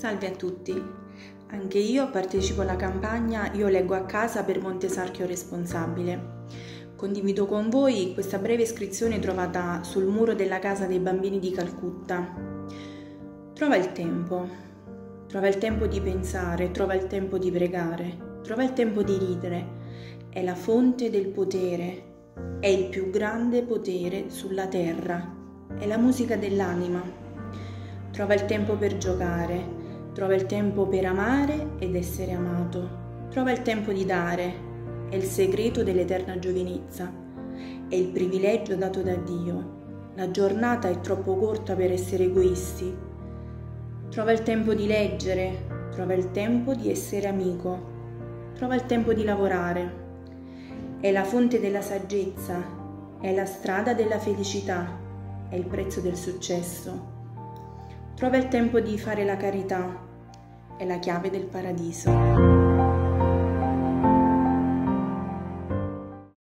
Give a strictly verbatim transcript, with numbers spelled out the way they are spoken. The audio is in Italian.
Salve a tutti, anche io partecipo alla campagna Io leggo a casa per Montesarchio Responsabile. Condivido con voi questa breve iscrizione trovata sul muro della casa dei bambini di Calcutta. Trova il tempo, trova il tempo di pensare, trova il tempo di pregare, trova il tempo di ridere. È la fonte del potere, è il più grande potere sulla terra, è la musica dell'anima. Trova il tempo per giocare, trova il tempo per amare ed essere amato. Trova il tempo di dare, è il segreto dell'eterna giovinezza, è il privilegio dato da Dio. La giornata è troppo corta per essere egoisti. Trova il tempo di leggere, trova il tempo di essere amico, trova il tempo di lavorare. È la fonte della saggezza, è la strada della felicità, è il prezzo del successo. Trova il tempo di fare la carità, è la chiave del paradiso.